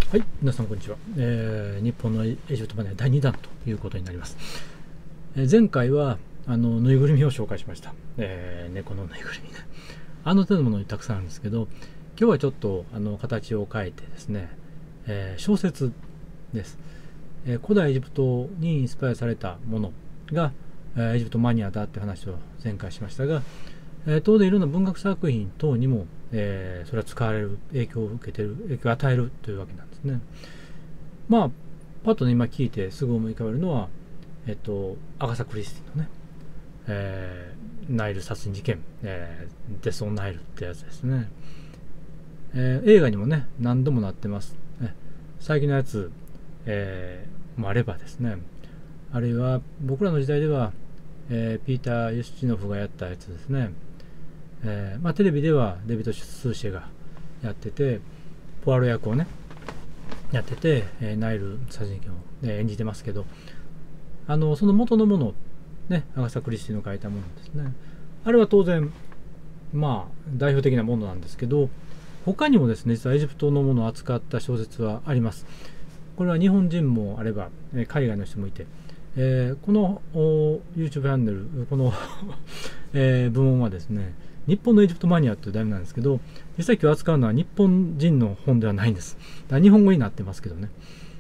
はい、皆さんこんにちは。日本のエジプトマネー第2弾ということになります。前回はぬいぐるみを紹介しました。猫のぬいぐるみね。手のものにたくさんあるんですけど、今日はちょっと形を変えてですね、小説です。古代エジプトにインスパイアされたものが、エジプトマニアだって話を前回しましたが、当然いろんな文学作品等にも、それは使われる、影響を与えるというわけなんですね。まあパッとね今聞いてすぐ思い浮かべるのは、アガサ・クリスティのね、ナイル殺人事件、デス・オン・ナイルってやつですね。映画にもね何度もなってます。最近のやつ、もあればですね、あるいは僕らの時代では、ピーター・ユスチノフがやったやつですね。テレビではデビッド・スーシェがやってて、ポアロ役をねやってて、ナイル殺人事件を、演じてますけど、その元のものね、アガサ・クリスティの書いたものですね。あれは当然代表的なものなんですけど、他にもですね実はエジプトのものを扱った小説はあります。これは日本人もあれば海外の人もいて、この YouTube チャンネルこの部門はですね、日本のエジプトマニアという題名なんですけど、実際今日扱うのは日本人の本ではないんです。だから日本語になってますけどね。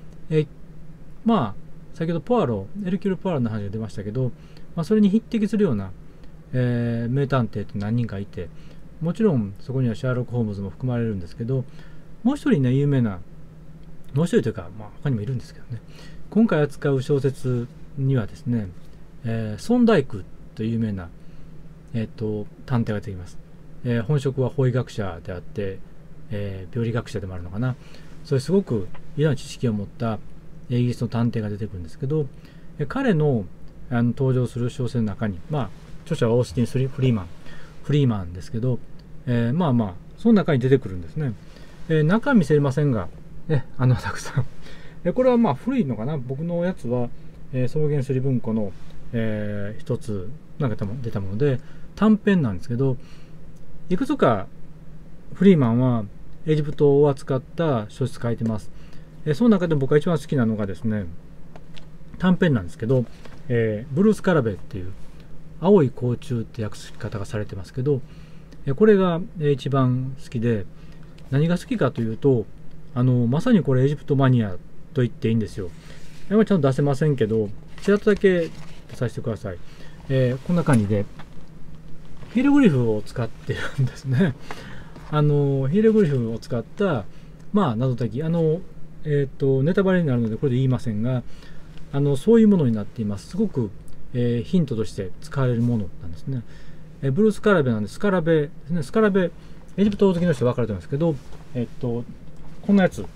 先ほどエルキュール・ポアロの話が出ましたけど、それに匹敵するような、名探偵って何人かいて、もちろんそこにはシャーロック・ホームズも含まれるんですけど、もう一人ね有名な、もう一人というか、他にもいるんですけどね、今回扱う小説にはですね、ソンダイクという有名な探偵が出てきます。本職は法医学者であって、病理学者でもあるのかな。それすごくいろんな知識を持ったイギリスの探偵が出てくるんですけど、彼の登場する小説の中に、著者はオースティン・フリーマンですけど、その中に出てくるんですね。中身見せれませんが、たくさんこれは古いのかな。僕のやつは、草原すり文庫の、一つなんか出たもので短編なんですけど、いくつかフリーマンはエジプトを扱った小説書いてます。その中で僕が一番好きなのがですね、短編なんですけど、ブルース・カラベっていう青い甲虫って訳し方がされてますけど、これが一番好きで、何が好きかというと、まさにこれエジプトマニアと言っていいんですよ。ちゃんと出せませんけど、ちらっとだけ出させてください。こんな感じでヒエログリフを使ってるんですね。ヒエログリフを使った謎解き、ネタバレになるのでこれで言いませんが、そういうものになっています。すごく、ヒントとして使われるものなんですね。ブルース・カラベなんで、スカラベですね。スカラベ、エジプト好きの人は分かると思いますけど、こんなやつ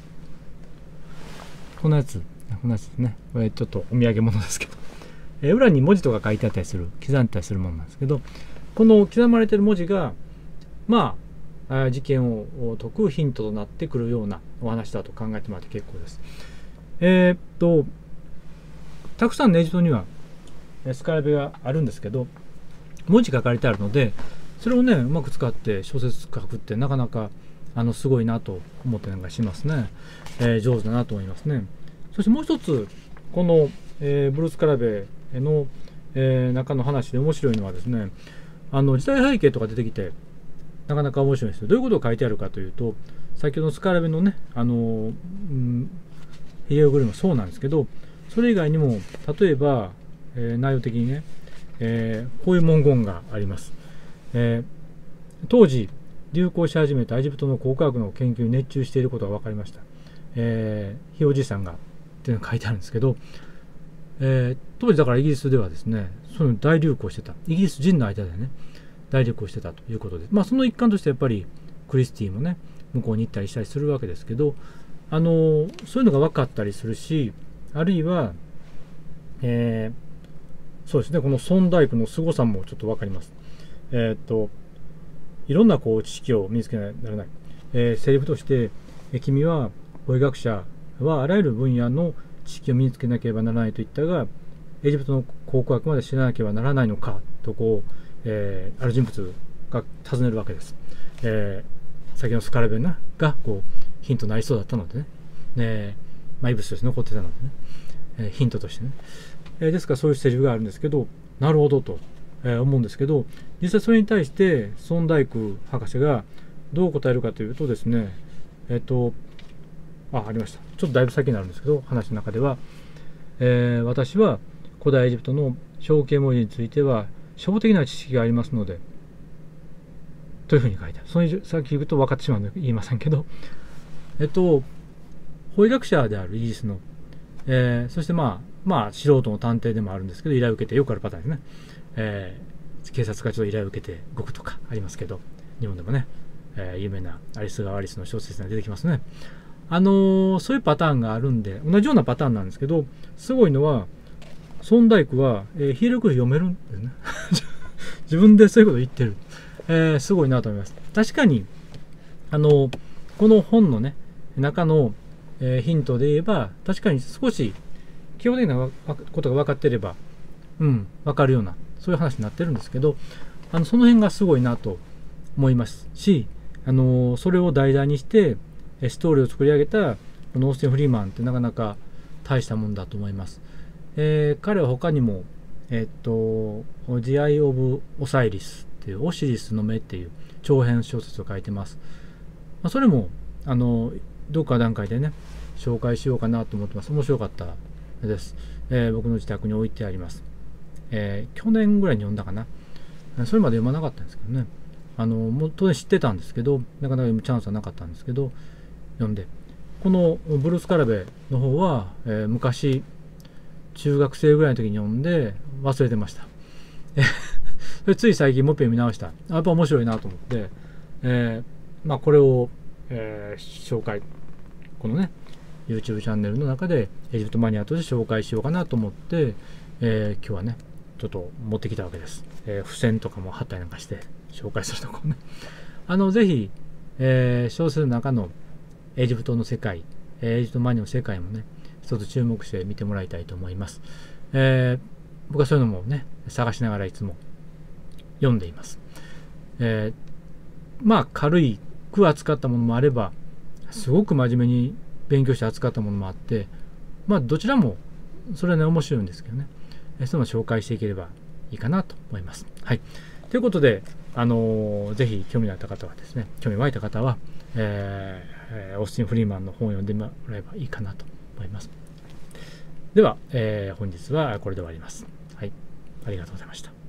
ですね。ちょっとお土産物ですけど、裏に文字とか書いてあったりする、刻んであったりするものなんですけど、この刻まれている文字が事件を解くヒントとなってくるようなお話だと考えてもらって結構です。たくさんのエジプトにはスカラベがあるんですけど、文字が書かれてあるので、それをねうまく使って小説書くってなかなかすごいなと思ってなんかしますね。上手だなと思いますね。そしてもう一つこの、ブルース・カラベの、中の話で面白いのはですね、時代背景とか出てきてなかなか面白いですよ。どういうことを書いてあるかというと、先ほどのスカラベのねヒエログリフもそうなんですけど、それ以外にも例えば、内容的にね、こういう文言があります。当時流行し始めたエジプトの考古学の研究に熱中していることが分かりました。ひいおじいさんがっていうのが書いてあるんですけど、当時だからイギリスではですね、そういうの大流行してた。イギリス人の間でね大流行してたということで、その一環としてやっぱりクリスティもね向こうに行ったりしたりするわけですけど、そういうのが分かったりするし、あるいは、そうですね、このソンダイクの凄さもちょっと分かります。いろんな知識を身につけなきゃならない。セリフとして、君は法医学者はあらゆる分野の知識を身につけなければならないと言ったが、エジプトの考古学まで知らなければならないのかとある人物が尋ねるわけです。先のスカラベがヒントになりそうだったのでね、 異物として残ってたのでね、ヒントとしてね、ですからそういうセリフがあるんですけど、なるほどと、思うんですけど、実際それに対してソンダイク博士がどう答えるかというとですね、ありました。ちょっとだいぶ先になるんですけど、話の中では、私は古代エジプトの象形文字については初歩的な知識がありますので、というふうに書いてある。その先言うと分かってしまうので言いませんけど、法医学者であるイギリスの、そして素人の探偵でもあるんですけど、依頼を受けて、よくあるパターンですね。警察がちょっと依頼を受けて動くとかありますけど、日本でもね、有名なアリス川アリスの小説が出てきますね。そういうパターンがあるんで、同じようなパターンなんですけど、すごいのは、ソンダイクは、ヒエログリフ読めるんですね。自分でそういうこと言ってる。すごいなと思います。確かに、この本のね、中の、ヒントで言えば、確かに少し基本的なことが分かっていれば、分かるような、そういう話になってるんですけど、その辺がすごいなと思いますし、それを題材にして、ストーリーを作り上げたこのオースティン・フリーマンってなかなか大したもんだと思います。彼は他にも、The Eye of Osiris っていうオシリスの目っていう長編小説を書いてます。それもどっか段階でね紹介しようかなと思ってます。面白かったです。僕の自宅に置いてあります。去年ぐらいに読んだかな。それまで読まなかったんですけどね。もう当然知ってたんですけど、なかなか読むチャンスはなかったんですけど、読んで、このブルース・カラベの方は、昔中学生ぐらいの時に読んで忘れてました。それつい最近もう一遍見直した。やっぱ面白いなと思って、これを、紹介、このね YouTube チャンネルの中でエジプトマニアとして紹介しようかなと思って、今日はねちょっと持ってきたわけです。付箋とかも貼ったりなんかして紹介するとこね。ぜひ、小説の中のエジプトの世界、エジプトマニアの世界もね一つ注目して見てもらいたいと思います。僕はそういうのもね探しながらいつも読んでいます。軽い句扱ったものもあれば、すごく真面目に勉強して扱ったものもあって、どちらもそれはね面白いんですけどね、そういうのを紹介していければいいかなと思います。はい。ということで、ぜひ興味のあった方はですね、興味湧いた方は、オースティン・フリーマンの本を読んでもらえばいいかなと思います。では、本日はこれで終わります。はい。ありがとうございました。